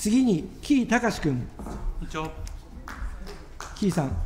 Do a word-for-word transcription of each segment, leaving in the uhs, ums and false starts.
次に、城井崇君。 委員長。 城井さん。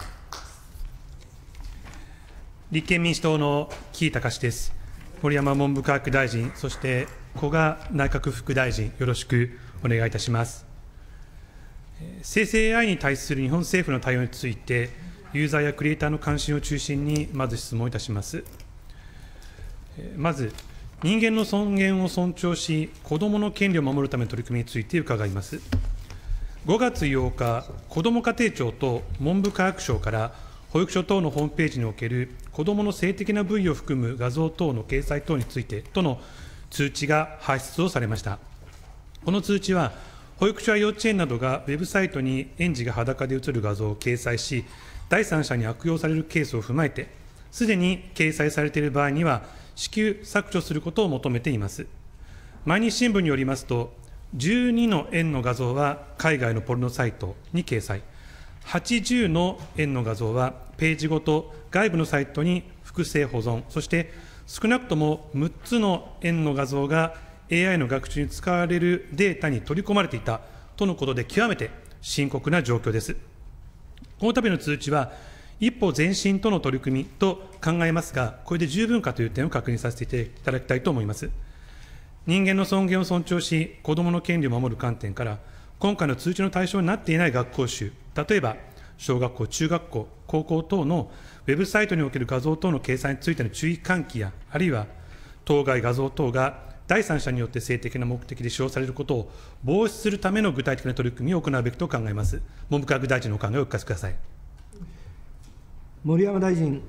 立憲民主党の城井崇です。盛山文部科学大臣、そして古賀内閣副大臣、よろしくお願いいたします。生成 エーアイ に対する日本政府の対応について、ユーザーやクリエイターの関心を中心に、まず質問いたします。まず、人間の尊厳を尊重し、子どもの権利を守るための取り組みについて伺います。ごがつようか、こども家庭庁と文部科学省から、保育所等のホームページにおける子どもの性的な部位を含む画像等の掲載等についてとの通知が発出をされました。この通知は、保育所や幼稚園などがウェブサイトに園児が裸で写る画像を掲載し、第三者に悪用されるケースを踏まえて、すでに掲載されている場合には、至急削除することを求めています。毎日新聞によりますと、じゅうにの園の画像は海外のポルノサイトに掲載、はちじゅうの園の画像はページごと外部のサイトに複製保存、そして少なくともむっつの園の画像が エーアイ の学習に使われるデータに取り込まれていたとのことで、極めて深刻な状況です。この度の通知は、一歩前進との取り組みと考えますが、これで十分かという点を確認させていただきたいと思います。人間の尊厳を尊重し、子どもの権利を守る観点から、今回の通知の対象になっていない学校集、例えば小学校、中学校、高校等のウェブサイトにおける画像等の掲載についての注意喚起や、あるいは当該画像等が第三者によって性的な目的で使用されることを防止するための具体的な取り組みを行うべきと考えます。文部科学大臣のお考えをお聞かせください。 盛山大臣。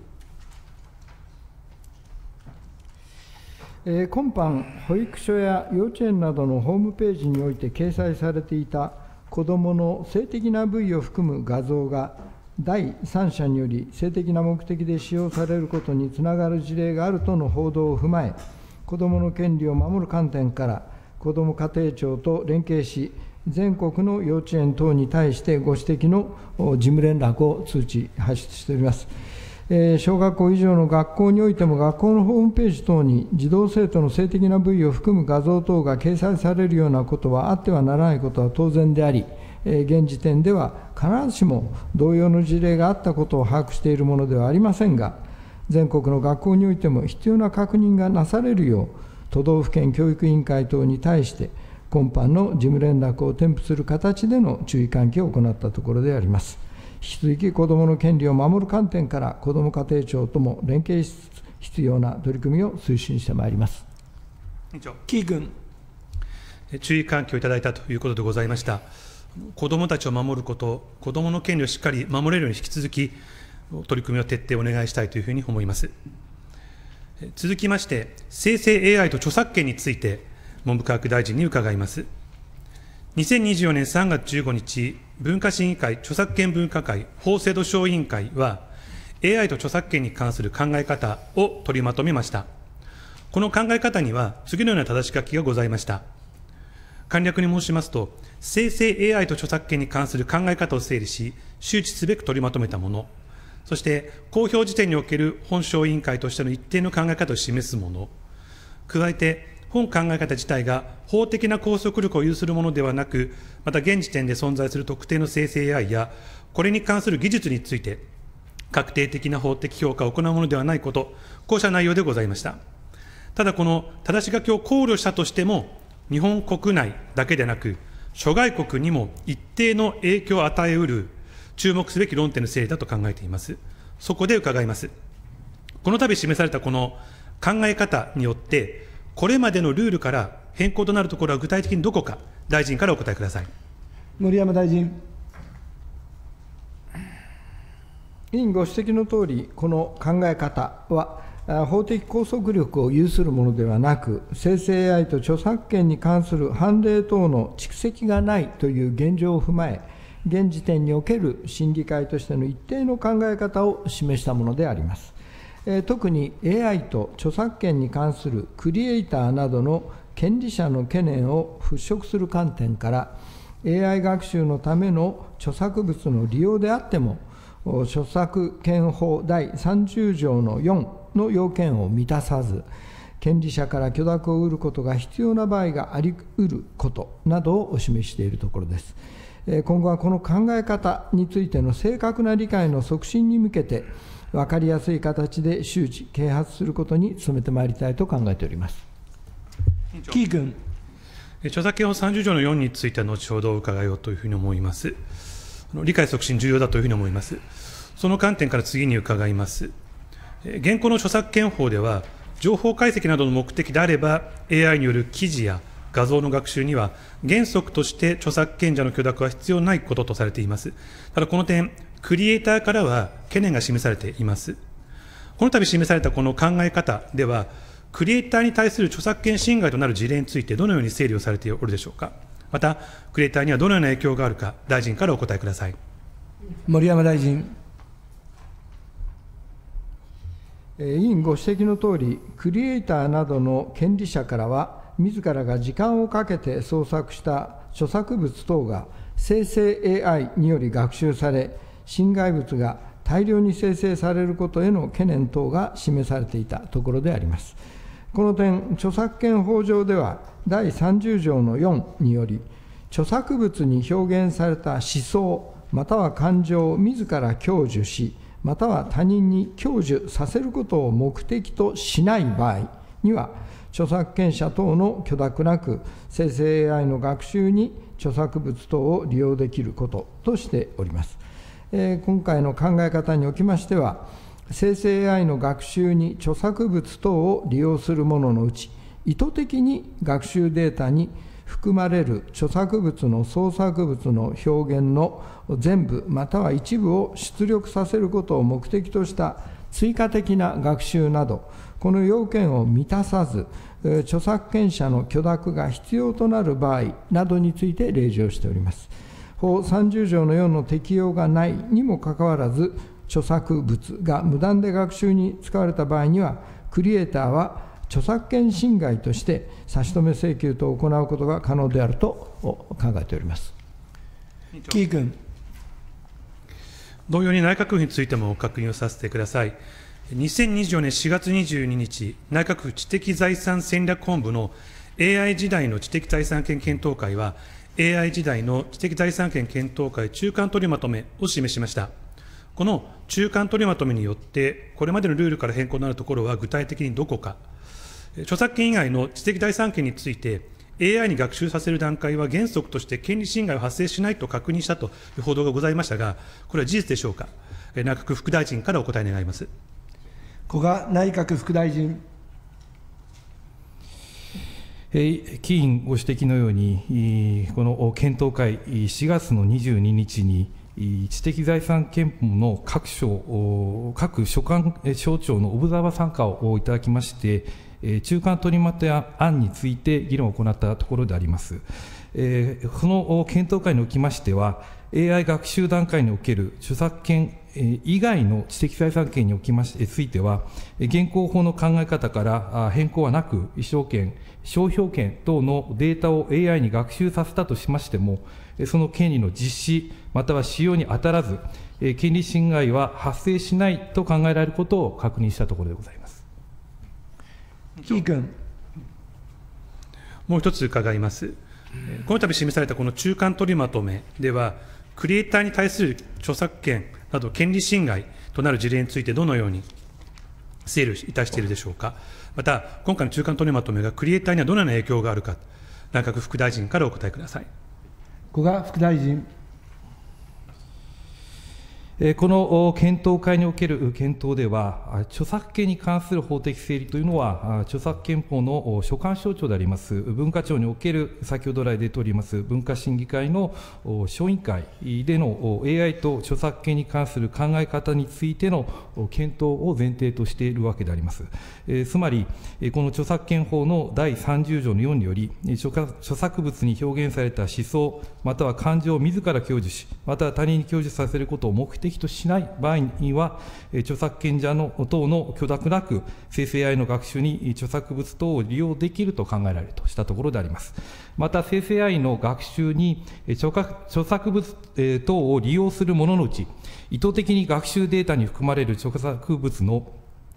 えー、今般、保育所や幼稚園などのホームページにおいて掲載されていた子どもの性的な部位を含む画像が第三者により性的な目的で使用されることにつながる事例があるとの報道を踏まえ、子どもの権利を守る観点から、こども家庭庁と連携し、全国の幼稚園等に対してご指摘の事務連絡を通知発出しております。えー、小学校以上の学校においても、学校のホームページ等に児童生徒の性的な部位を含む画像等が掲載されるようなことはあってはならないことは当然であり、えー、現時点では必ずしも同様の事例があったことを把握しているものではありませんが、全国の学校においても必要な確認がなされるよう、都道府県教育委員会等に対して、今般の事務連絡を添付する形での注意喚起を行ったところであります。引き続き子どもの権利を守る観点から、こども家庭庁とも連携しつつ、必要な取り組みを推進してまいります。 城井君。 注意喚起をいただいたということでございました。子どもたちを守ること、子どもの権利をしっかり守れるように引き続き、取り組みを徹底お願いしたいというふうに思います。続きまして、生成 エーアイ と著作権について、文部科学大臣に伺います。にせんにじゅうよねんさんがつじゅうごにち、文化審議会著作権分科会法制度小委員会は、エーアイ と著作権に関する考え方を取りまとめました。この考え方には、次のような正し書きがございました。簡略に申しますと、生成 エーアイ と著作権に関する考え方を整理し、周知すべく取りまとめたもの、そして公表時点における本小委員会としての一定の考え方を示すもの、加えて、本考え方自体が法的な拘束力を有するものではなく、また現時点で存在する特定の生成 エーアイ や、これに関する技術について、確定的な法的評価を行うものではないこと、こうした内容でございました。ただ、この正し書きを考慮したとしても、日本国内だけでなく、諸外国にも一定の影響を与えうる、注目すべき論点の整理だと考えています。そこで伺います。この度示されたこの考え方によって、これまでのルールから変更となるところは具体的にどこか、大臣からお答えください。 盛山大臣。 委員ご指摘のとおり、この考え方は、法的拘束力を有するものではなく、生成 エーアイ と著作権に関する判例等の蓄積がないという現状を踏まえ、現時点における審議会としての一定の考え方を示したものであります。えー、特に エーアイ と著作権に関するクリエイターなどの権利者の懸念を払拭する観点から、エーアイ 学習のための著作物の利用であっても、著作権法第さんじゅうじょうのよんの要件を満たさず、 権利者から許諾を得ることが必要な場合があり得ることなどをお示ししているところです。今後はこの考え方についての正確な理解の促進に向けて、分かりやすい形で周知、啓発することに努めてまいりたいと考えております。 キー君。 著作権法さんじゅう条のよんについては後ほど伺いようというふうに思います。理解促進重要だというふうに思います。その観点から次に伺います。現行の著作権法では、情報解析などの目的であれば、エーアイ による記事や画像の学習には、原則として著作権者の許諾は必要ないこととされています。ただ、この点、クリエイターからは懸念が示されています。この度示されたこの考え方では、クリエイターに対する著作権侵害となる事例について、どのように整理をされておるでしょうか。また、クリエイターにはどのような影響があるか、大臣からお答えください。 盛山大臣。 委員ご指摘のとおり、クリエイターなどの権利者からは、自らが時間をかけて創作した著作物等が生成 エーアイ により学習され、侵害物が大量に生成されることへの懸念等が示されていたところであります。この点、著作権法上では、だいさんじゅう条のよんにより、著作物に表現された思想、または感情を自ら享受し、または他人に享受させることを目的としない場合には、著作権者等の許諾なく、生成 エーアイ の学習に著作物等を利用できることとしております。えー、今回の考え方におきましては、生成 エーアイ の学習に著作物等を利用するもののうち、意図的に学習データに含まれる著作物の創作物の表現の全部または一部を出力させることを目的とした追加的な学習など、この要件を満たさず、著作権者の許諾が必要となる場合などについて例示をしております。法さんじゅう条のよんの適用がないにもかかわらず、著作物が無断で学習に使われた場合には、クリエイターは著作権侵害として差し止め請求等を行うことが可能であると考えております。 キー君。 同様に内閣府についても確認をさせてください。にせんにじゅうよねんしがつにじゅうににち、内閣府知的財産戦略本部の エーアイ 時代の知的財産権検討会は、エーアイ 時代の知的財産権検討会中間取りまとめを示しました。この中間取りまとめによって、これまでのルールから変更のあるところは具体的にどこか、著作権以外の知的財産権について、エーアイ に学習させる段階は原則として権利侵害を発生しないと確認したという報道がございましたが、これは事実でしょうか。内閣府副大臣からお答え願います。 古賀内閣副大臣。 議員ご指摘のように、この検討会、しがつのにじゅうににちに、知的財産権法の各省、各所管省庁のオブザーバー参加をいただきまして、中間取りまとめ案について議論を行ったところであります。その検討会におきましては、エーアイ 学習段階における著作権以外の知的財産権におきましてついては、現行法の考え方から変更はなく、意思権、商標権等のデータを エーアイ に学習させたとしましても、その権利の実施、または使用に当たらず、権利侵害は発生しないと考えられることを確認したところでございます。 キー君。 もう一つ伺います。この度示されたこの中間取りまとめでは、クリエイターに対する著作権など権利侵害となる事例についてどのように整理いたしているでしょうか。また、今回の中間取りまとめがクリエイターにはどのような影響があるか、内閣府副大臣からお答えください。 古賀副大臣。 この検討会における検討では、著作権に関する法的整理というのは、著作権法の所管省庁であります、文化庁における、先ほど来出ております、文化審議会の小委員会での エーアイ と著作権に関する考え方についての検討を前提としているわけであります。つまり、この著作権法のだいさんじゅう条のよんにより、著作物に表現された思想、または感情を自ら享受し、または他人に享受させることを目的としない場合には、著作権者の等の許諾なく、生成 エーアイ の学習に著作物等を利用できると考えられるとしたところであります。また、生成 エーアイ の学習に著作物等を利用するもののうち、意図的に学習データに含まれる著作物の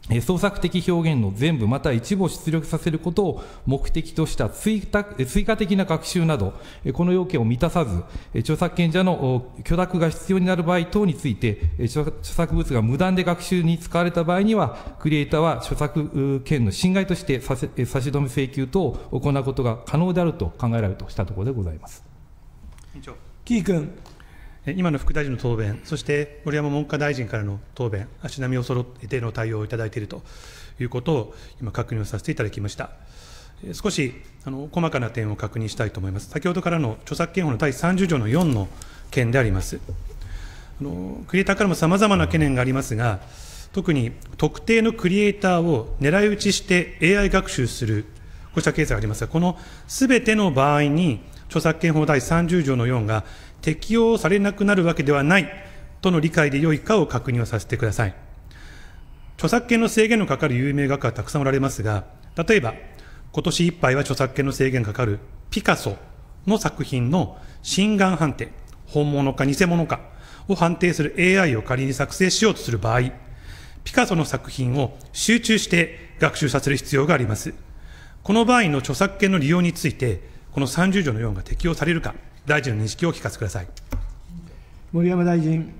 創作的表現の全部または一部を出力させることを目的とした追加追加的な学習など、この要件を満たさず、著作権者の許諾が必要になる場合等について、著作物が無断で学習に使われた場合には、クリエイターは著作権の侵害として差し止め請求等を行うことが可能であると考えられるとしたところでございます。 委員長。 キー君。 今の副大臣の答弁、そして森山文科大臣からの答弁、足並みを揃えての対応をいただいているということを今、確認をさせていただきました。少しあの細かな点を確認したいと思います。先ほどからの著作権法のだいさんじゅう条のよんの件であります。あのクリエイターからもさまざまな懸念がありますが、特に特定のクリエイターを狙い撃ちして エーアイ 学習する、こうしたケースがありますが、このすべての場合に、著作権法だいさんじゅう条のよんが適用されなくなるわけではないとの理解でよいかを確認をさせてください。著作権の制限のかかる有名画家はたくさんおられますが、例えば、今年いっぱいは著作権の制限がかかるピカソの作品の真贋判定、本物か偽物かを判定する エーアイ を仮に作成しようとする場合、ピカソの作品を集中して学習させる必要があります。この場合の著作権の利用について、このさんじゅう条のよんが適用されるか、大臣の認識をお聞かせください。 森山大臣。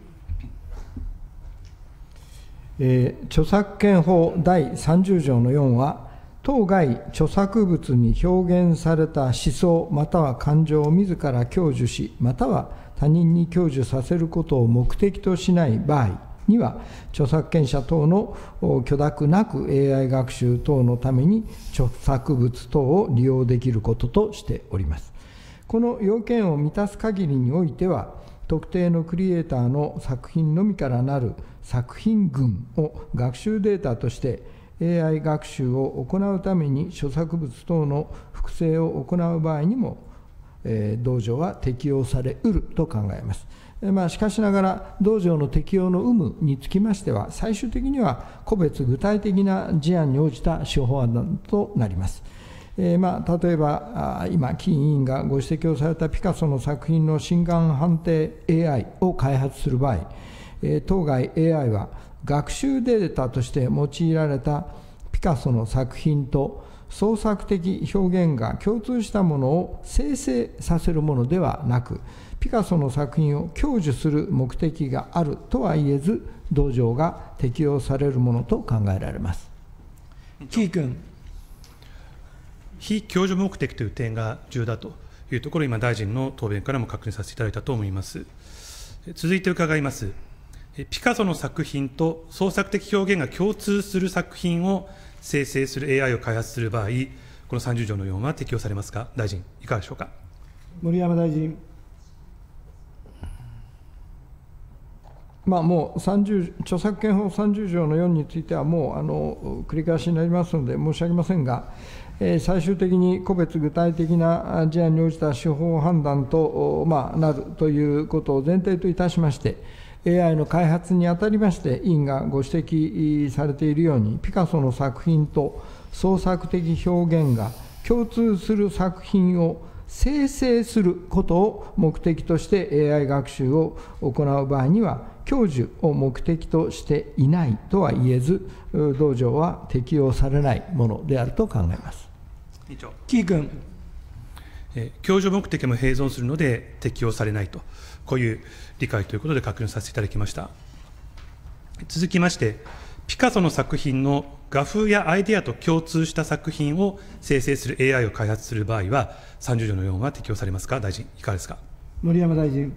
えー、著作権法だいさんじゅう条のよんは、当該著作物に表現された思想または感情を自ら享受し、または他人に享受させることを目的としない場合には、著作権者等の許諾なく エーアイ 学習等のために著作物等を利用できることとしております。この要件を満たす限りにおいては、特定のクリエイターの作品のみからなる作品群を学習データとして エーアイ 学習を行うために著作物等の複製を行う場合にも、えー、同条は適用されうると考えます。まあ、しかしながら、同条の適用の有無につきましては、最終的には個別具体的な事案に応じた処方案となります。えーまあ、例えば、今、キー委員がご指摘をされたピカソの作品の真贋判定 エーアイ を開発する場合、えー、当該 エーアイ は学習データとして用いられたピカソの作品と創作的表現が共通したものを生成させるものではなく、ピカソの作品を享受する目的があるとは言えず、同条が適用されるものと考えられます。 キー君。 非享受目的という点が重要だというところを今、大臣の答弁からも確認させていただいたと思います。続いて伺います。ピカソの作品と創作的表現が共通する作品を生成する エーアイ を開発する場合、このさんじゅう条のよんは適用されますか。大臣、いかがでしょうか。 森山大臣。 まあ、もうさんじゅう著作権法さんじゅう条のよんについては、もうあの繰り返しになりますので申し上げませんが、えー、最終的に個別具体的な事案に応じた司法判断と、まあ、なるということを前提といたしまして、エーアイ の開発にあたりまして、委員がご指摘されているように、ピカソの作品と創作的表現が共通する作品を生成することを目的として エーアイ 学習を行う場合には、享受を目的としていないとは言えず、同条は適用されないものであると考えます。 委員長。 キー君。 えー、享受目的も併存するので適用されないと、こういう理解ということで確認させていただきました。続きまして、ピカソの作品の画風やアイデアと共通した作品を生成する エーアイ を開発する場合は、さんじゅう条のよんは適用されますか。大臣、いかがですか。 森山大臣。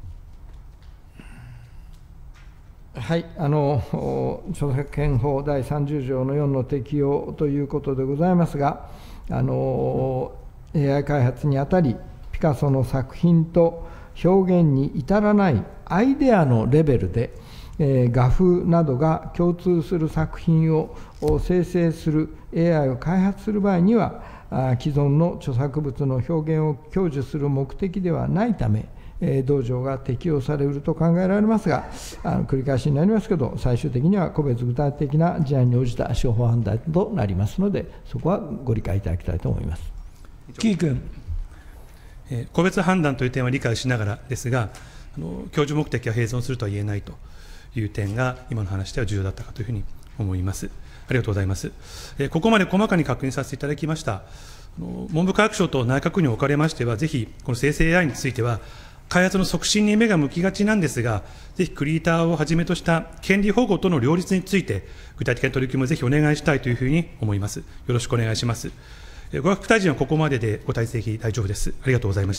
はい、あの著作権法だいさんじゅう条のよんの適用ということでございますが、あの エーアイ 開発にあたり、ピカソの作品と表現に至らないアイデアのレベルで、えー、画風などが共通する作品を生成する エーアイ を開発する場合には、あ既存の著作物の表現を享受する目的ではないため、同条が適用されると考えられますが、あの繰り返しになりますけど、最終的には個別具体的な事案に応じた司法判断となりますので、そこはご理解いただきたいと思います。 キー君。 えー、個別判断という点は理解しながらですが、あの享受目的は併存するとは言えないという点が、今の話では重要だったかというふうに思います。 ありがとうございます。えー、ここまで細かに確認させていただきました。文部科学省と内閣府におかれましては、ぜひ、この生成 エーアイ については、開発の促進に目が向きがちなんですが、ぜひクリエイターをはじめとした権利保護との両立について、具体的な取り組みをぜひお願いしたいというふうに思います。よろしくお願いします。ご学副大臣はここまででご退席大丈夫です。ありがとうございました。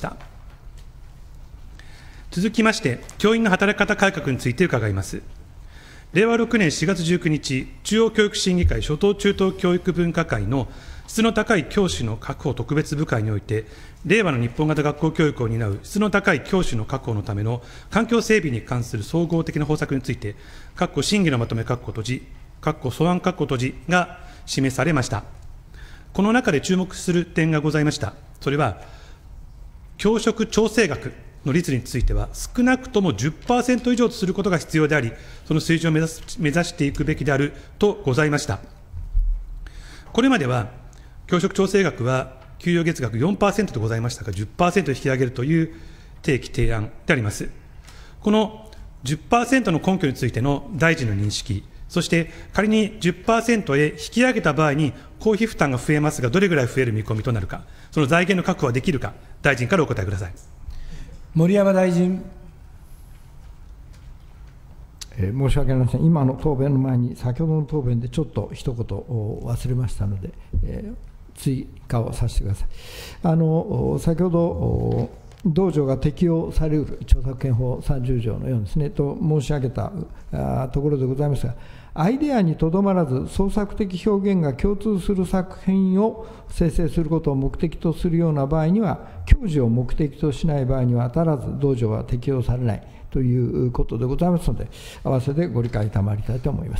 続きまして、教員の働き方改革について伺います。れいわろくねんしがつじゅうくにち、中央教育審議会初等中等教育分科会の質の高い教師の確保特別部会において、令和の日本型学校教育を担う質の高い教師の確保のための環境整備に関する総合的な方策について、各審議のまとめ括弧閉じ、括弧素案括弧閉じが示されました。この中で注目する点がございました。それは、教職調整額の率については、少なくとも じゅっパーセント 以上とすることが必要であり、その水準を目指す目指していくべきであるとございました。これまでは、教職調整額は給与月額 よんパーセント でございましたが、じゅっパーセント 引き上げるという提起提案であります。この じゅっパーセント の根拠についての大臣の認識、そして仮に じゅっパーセント へ引き上げた場合に、公費負担が増えますが、どれぐらい増える見込みとなるか、その財源の確保はできるか、大臣からお答えください。 盛山大臣。 えー、申し訳ありません、今の答弁の前に、先ほどの答弁でちょっと一言忘れましたので、えー、追加をさせてください。あの先ほど、道場が適用される著作権法さんじゅうじょうのよんですね、と申し上げたところでございますが、アイデアにとどまらず、創作的表現が共通する作品を生成することを目的とするような場合には、教授を目的としない場合には当たらず、道場は適用されないということでございますので、合わせてご理解賜りたいと思います。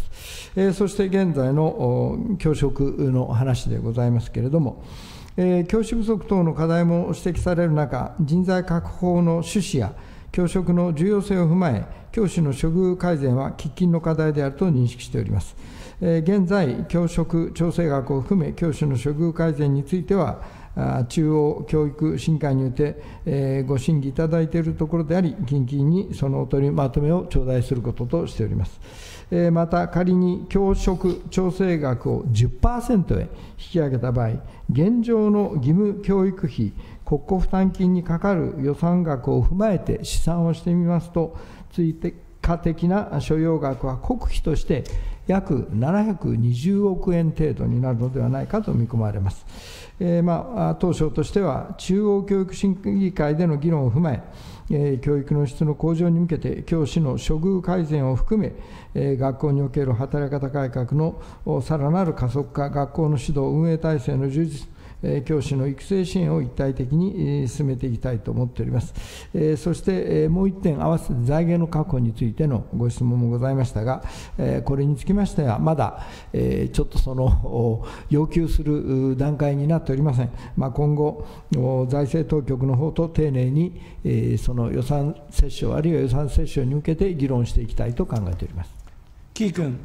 えー、そして現在の教職の話でございますけれども、えー、教師不足等の課題も指摘される中、人材確保法の趣旨や教職の重要性を踏まえ、教師の処遇改善は喫緊の課題であると認識しております。えー、現在、教職調整額を含め、教師の処遇改善については、中央教育審議会において、えー、ご審議いただいているところであり、近々にそのお取りまとめを頂戴することとしております。えー、また、仮に教職調整額を じゅっパーセント へ引き上げた場合、現状の義務教育費、国庫負担金にかかる予算額を踏まえて試算をしてみますと、追加的な所要額は国費として約ななひゃくにじゅうおくえん程度になるのではないかと見込まれます。えーまあ、当省としては、中央教育審議会での議論を踏まえ、えー、教育の質の向上に向けて、教師の処遇改善を含め、えー、学校における働き方改革のさらなる加速化、学校の指導運営体制の充実、教師の育成支援を一体的に進めていきたいと思っております。そしてもう一点、合わせて財源の確保についてのご質問もございましたが、これにつきましては、まだちょっとその要求する段階になっておりません。まあ、今後、財政当局の方と丁寧にその予算折衝、あるいは予算折衝に向けて議論していきたいと考えております。 城井君。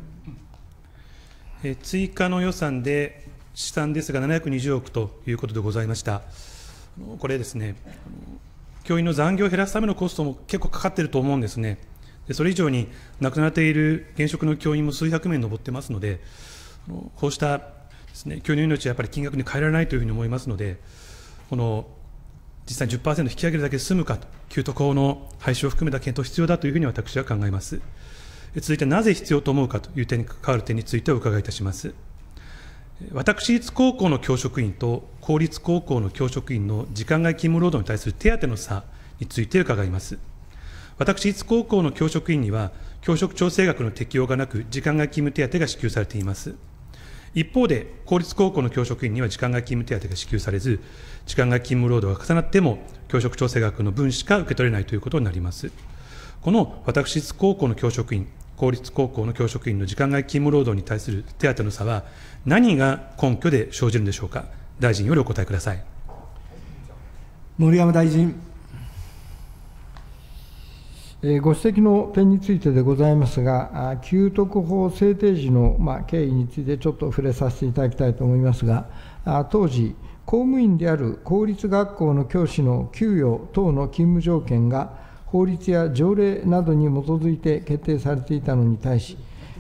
追加の予算で試算ですが、ななひゃくにじゅうおくということでございました。これですね、教員の残業を減らすためのコストも結構かかっていると思うんですね。でそれ以上に亡くなっている現職の教員も数百名に上ってますので、こうしたですね、教員の命はやっぱり金額に変えられないというふうに思いますので、この実際に じゅっパーセント 引き上げるだけで済むかと、給特法の廃止を含めた検討必要だというふうに私は考えます。続いて、なぜ必要と思うかという点に関わる点についてお伺いいたします。私立高校の教職員と公立高校の教職員の時間外勤務労働に対する手当の差について伺います。私立高校の教職員には、教職調整額の適用がなく、時間外勤務手当が支給されています。一方で、公立高校の教職員には時間外勤務手当が支給されず、時間外勤務労働が重なっても、教職調整額の分しか受け取れないということになります。この私立高校の教職員、公立高校の教職員の時間外勤務労働に対する手当の差は、何が根拠で生じるんでしょうか。大臣よりお答えください。 盛山大臣。 ご指摘の点についてでございますが、給特法制定時の、まあ、経緯についてちょっと触れさせていただきたいと思いますが、当時、公務員である公立学校の教師の給与等の勤務条件が、法律や条例などに基づいて決定されていたのに対し、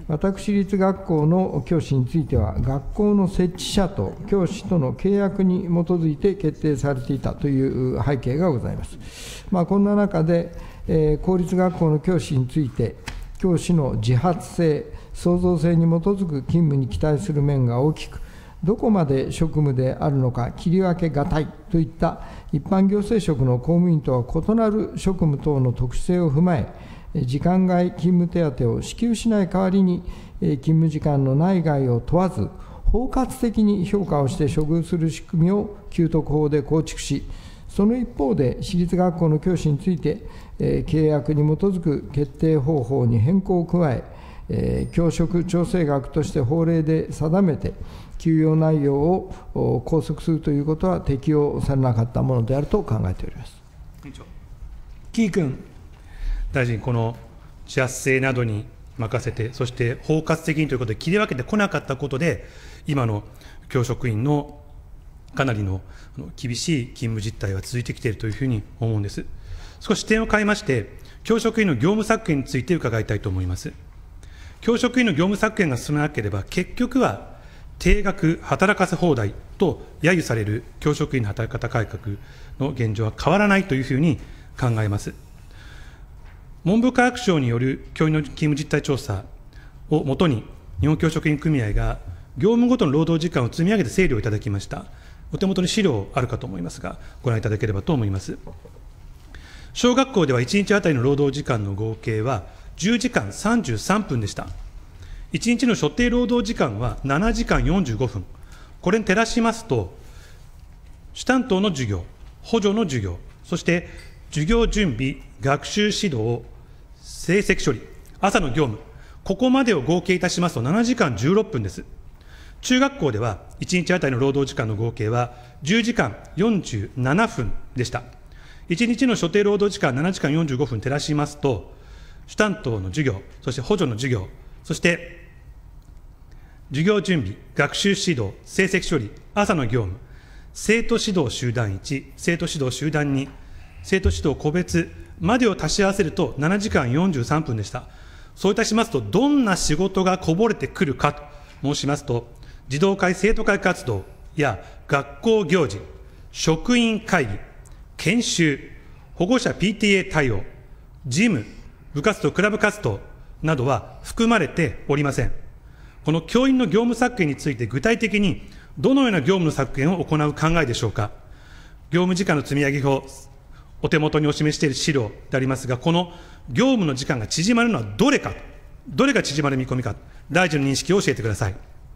私立学校の教師については、学校の設置者と教師との契約に基づいて決定されていたという背景がございます。まあ、こんな中で、えー、公立学校の教師について、教師の自発性、創造性に基づく勤務に期待する面が大きく、どこまで職務であるのか切り分けがたいといった一般行政職の公務員とは異なる職務等の特殊性を踏まえ、時間外勤務手当を支給しない代わりに、勤務時間の内外を問わず、包括的に評価をして処遇する仕組みを給特法で構築し、その一方で、私立学校の教師について、契約に基づく決定方法に変更を加え、教職調整額として法令で定めて、給与内容を拘束するということは適用されなかったものであると考えております。 キー君。 大臣、この自発性などに任せて、そして包括的にということで切り分けてこなかったことで、今の教職員のかなりの厳しい勤務実態が続いてきているというふうに思うんです。少し視点を変えまして、教職員の業務削減について伺いたいと思います。教職員の業務削減が進まなければ、結局は定額働かせ放題と揶揄される教職員の働き方改革の現状は変わらないというふうに考えます。文部科学省による教員の勤務実態調査をもとに、日本教職員組合が業務ごとの労働時間を積み上げて整理をいただきました。お手元に資料あるかと思いますが、ご覧いただければと思います。小学校ではいちにちあたりの労働時間の合計はじゅうじかんさんじゅうさんぷんでした。いちにちの所定労働時間はななじかんよんじゅうごふん。これに照らしますと、主担当の授業、補助の授業、そして授業準備、学習指導、成績処理、朝の業務、ここまでを合計いたしますとななじかんじゅうろっぷんです。中学校ではいちにちあたりの労働時間の合計はじゅうじかんよんじゅうななふんでした。いちにちの所定労働時間ななじかんよんじゅうごふん照らしますと、主担当の授業、そして補助の授業、そして授業準備、学習指導、成績処理、朝の業務、生徒指導集団いち、生徒指導集団に、生徒指導個別までを足し合わせるとななじかんよんじゅうさんぷんでした。そういたしますと、どんな仕事がこぼれてくるかと申しますと、児童会、生徒会活動や学校行事、職員会議、研修、保護者 ピーティーエー 対応、事務、部活動、クラブ活動などは含まれておりません。この教員の業務削減について具体的にどのような業務の削減を行う考えでしょうか。業務時間の積み上げ表、お手元にお示ししている資料でありますが、この業務の時間が縮まるのはどれか、どれが縮まる見込みか、大臣の認識を教えてください。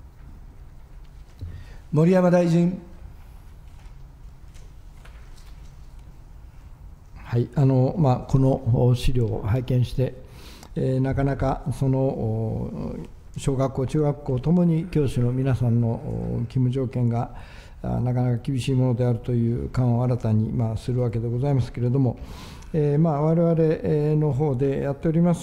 盛山大臣。 はいあのまあ、この資料を拝見して、えー、なかなかその小学校、中学校ともに教師の皆さんの勤務条件がなかなか厳しいものであるという感を新たに、まあ、するわけでございますけれども、えーまあ、我々の方でやっております、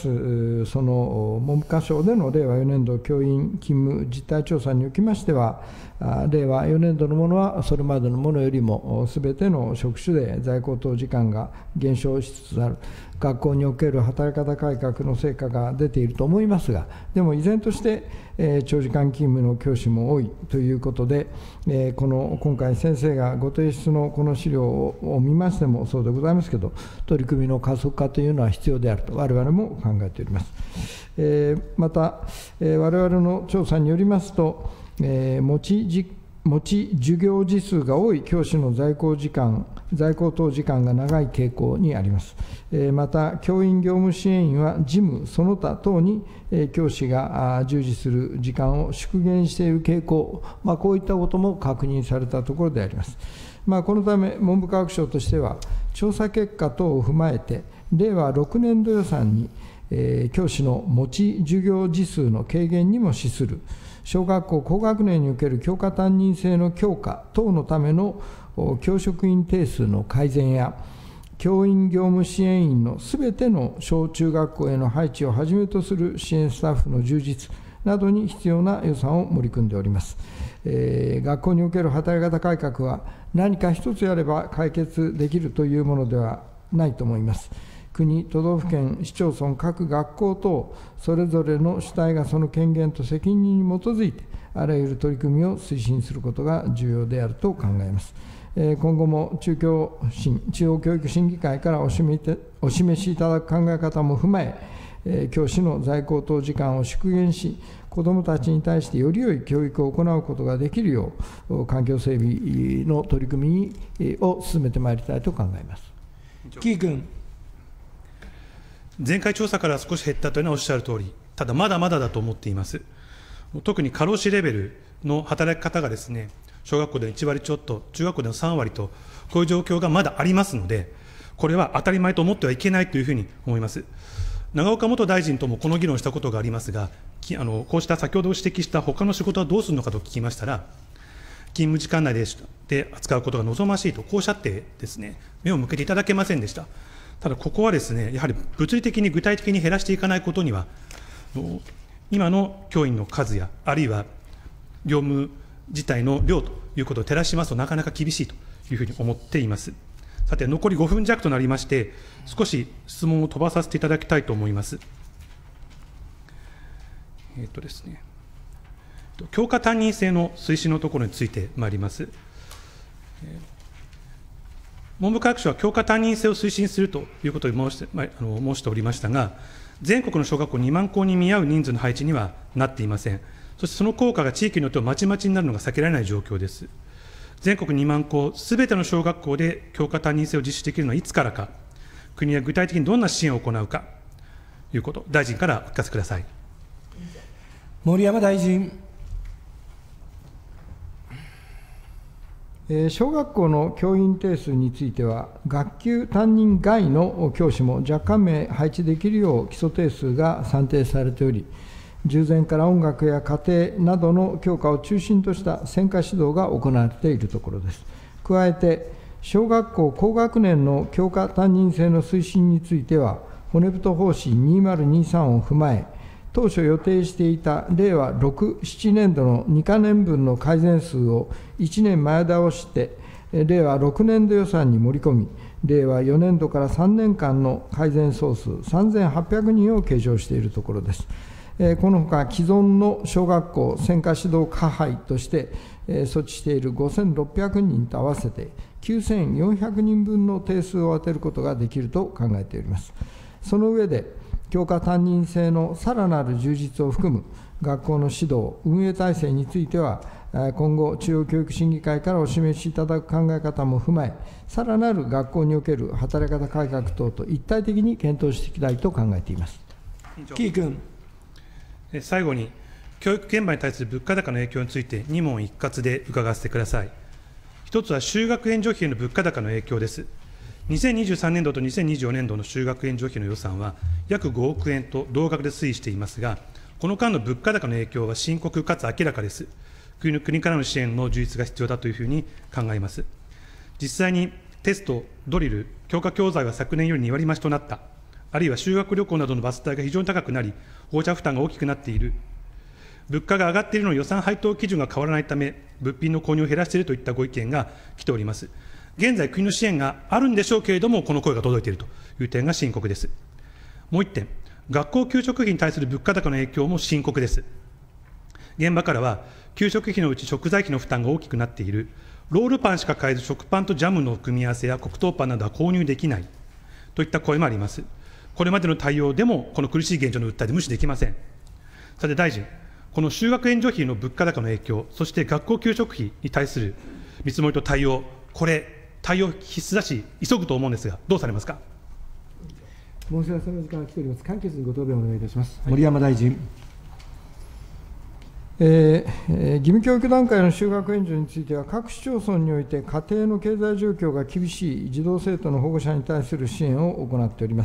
その文部科省でのれいわよねんど教員勤務実態調査におきましては、れいわよねんどのものはそれまでのものよりもすべての職種で在校等時間が減少しつつある、学校における働き方改革の成果が出ていると思いますが、でも依然として、えー、長時間勤務の教師も多いということで、えー、この今回、先生がご提出のこの資料を見ましてもそうでございますけれど、取り組みの加速化というのは必要であると、我々も考えております。えー、また、えー、我々の調査によりますと、えー、持ちじ持ち授業時数が多い教師の在校時間、在校等時間が長い傾向にあります。えー、また、教員業務支援員は事務、その他等に、えー、教師が従事する時間を縮減している傾向、まあ、こういったことも確認されたところであります。まあ、このため、文部科学省としては、調査結果等を踏まえて、れいわろくねんど予算に、えー、教師の持ち授業時数の軽減にも資する、小学校高学年における教科担任制の強化等のための教職員定数の改善や、教員業務支援員のすべての小中学校への配置をはじめとする支援スタッフの充実などに必要な予算を盛り込んでおります。えー、学校における働き方改革は何か一つやれば解決できるというものではないと思います。 国、都道府県、市町村、各学校等、それぞれの主体がその権限と責任に基づいて、あらゆる取り組みを推進することが重要であると考えます。今後も中教審、中央教育審議会からお示お示しいただく考え方も踏まえ、教師の在校等時間を縮減し、子どもたちに対してより良い教育を行うことができるよう、環境整備の取り組みを進めてまいりたいと考えます。 キー君。 前回調査から少し減ったというのはおっしゃるとおり、ただまだまだだと思っています。特に過労死レベルの働き方がですね、小学校でいち割ちょっと、中学校でのさん割と、こういう状況がまだありますので、これは当たり前と思ってはいけないというふうに思います。永岡元大臣ともこの議論したことがありますが、あのこうした先ほど指摘した他の仕事はどうするのかと聞きましたら、勤務時間内でで扱うことが望ましいと、こうおっしゃってですね、目を向けていただけませんでした。ただ、ここはですね、やはり物理的に具体的に減らしていかないことには、今の教員の数や、あるいは業務自体の量ということを照らしますと、なかなか厳しいというふうに思っています。さて、残りごふん弱となりまして、少し質問を飛ばさせていただきたいと思います。えっとですね、教科担任制の推進のところについてまいります。文部科学省は教科担任制を推進するということを申して、まあ、あの申しておりましたが、全国の小学校にまん校に見合う人数の配置にはなっていません。そしてその効果が地域によってはまちまちになるのが避けられない状況です。全国にまん校、すべての小学校で教科担任制を実施できるのはいつからか、国は具体的にどんな支援を行うかということ、大臣からお聞かせください。 盛山大臣。 小学校の教員定数については、学級担任外の教師も若干名配置できるよう基礎定数が算定されており、従前から音楽や家庭などの教科を中心とした専科指導が行われているところです。加えて、小学校高学年の教科担任制の推進については、骨太方針にせんにじゅうさんを踏まえ、当初予定していた令和ろく、なな年度のにかねんぶんの改善数をいちねんまえ倒して、令和ろく年度予算に盛り込み、令和よねん度からさんねんかんの改善総数さんぜんはっぴゃくにんを計上しているところです。このほか、既存の小学校専科指導科配として措置しているごせんろっぴゃくにんと合わせてきゅうせんよんひゃくにんぶんの定数を充てることができると考えております。その上で、教科担任制のさらなる充実を含む学校の指導、運営体制については、今後、中央教育審議会からお示しいただく考え方も踏まえ、さらなる学校における働き方改革等と一体的に検討していきたいと考えています。 キー君。 最後に、教育現場に対する物価高の影響について、に問一括で伺わせてください。一つは、就学援助費への物価高の影響です。にせんにじゅうさんねん度とにせんにじゅうよねん度の就学援助費の予算は、約ごおくえんと同額で推移していますが、この間の物価高の影響は深刻かつ明らかです。国の国からの支援の充実が必要だというふうに考えます。実際にテスト、ドリル、教科教材は昨年よりに割増しとなった、あるいは修学旅行などのバス代が非常に高くなり、保護者負担が大きくなっている、物価が上がっているのに予算配当基準が変わらないため、物品の購入を減らしているといったご意見が来ております。現在、国の支援があるんでしょうけれども、この声が届いているという点が深刻です。もう一点、学校給食費に対する物価高の影響も深刻です。現場からは、給食費のうち食材費の負担が大きくなっている、ロールパンしか買えず食パンとジャムの組み合わせや黒糖パンなどは購入できないといった声もあります。これまでの対応でも、この苦しい現状の訴えで無視できません。さて大臣、この就学援助費の物価高の影響、そして学校給食費に対する見積もりと対応、これ、対応必須だし、急ぐと思うんですが、どうされますか。 申し合わせの時間が来ております。簡潔にご答弁をお願いいたします。盛山大臣。 えー、義務教育段階の就学援助については、各市町村において家庭の経済状況が厳しい児童生徒の保護者に対する支援を行っております。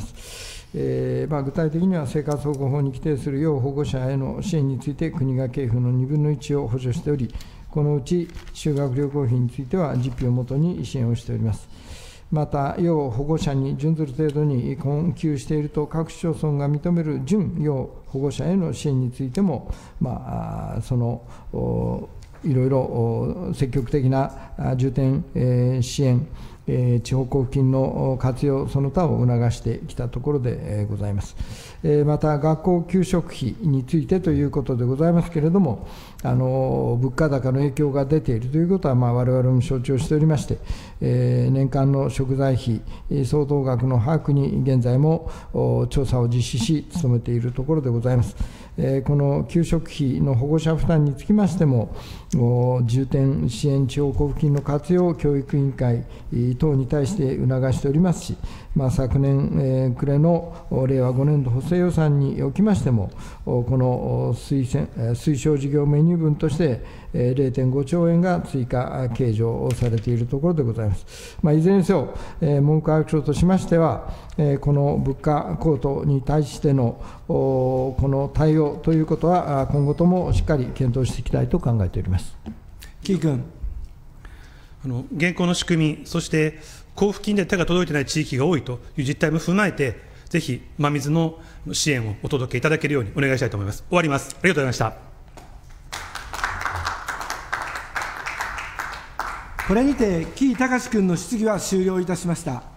えーまあ、具体的には生活保護法に規定する要保護者への支援について、国が経費のにぶんのいちを補助しており、このうち修学旅行費については実費をもとに支援をしております。また、要保護者に準ずる程度に困窮していると各市町村が認める準要保護者への支援についても、まあ、そのいろいろ積極的な重点支援えー、地方交付金の活用その他を促してきたところでございます。えー、また、学校給食費についてということでございますけれども、あの物価高の影響が出ているということは、まあ、我々も承知をしておりまして、えー、年間の食材費相当額の把握に現在も調査を実施し、努めているところでございます。えー、この給食費の保護者負担につきましても、重点支援地方交付金の活用を教育委員会等に対して促しておりますし、まあ、昨年、えー、暮れの令和ごねん度補正予算におきましても、この推薦推奨事業メニュー分として、れいてんごちょうえんが追加計上をされているところでございます。まあ、いずれにせよ、えー、文部科学省としましては、えー、この物価高騰に対してのこの対応ということは、今後ともしっかり検討していきたいと考えております。 木井君。 あの現行の仕組み、そして交付金で手が届いていない地域が多いという実態も踏まえて、ぜひ真水の支援をお届けいただけるようにお願いしたいと思います。終わります。ありがとうございました。 これにて、木井隆君の質疑は終了いたしました。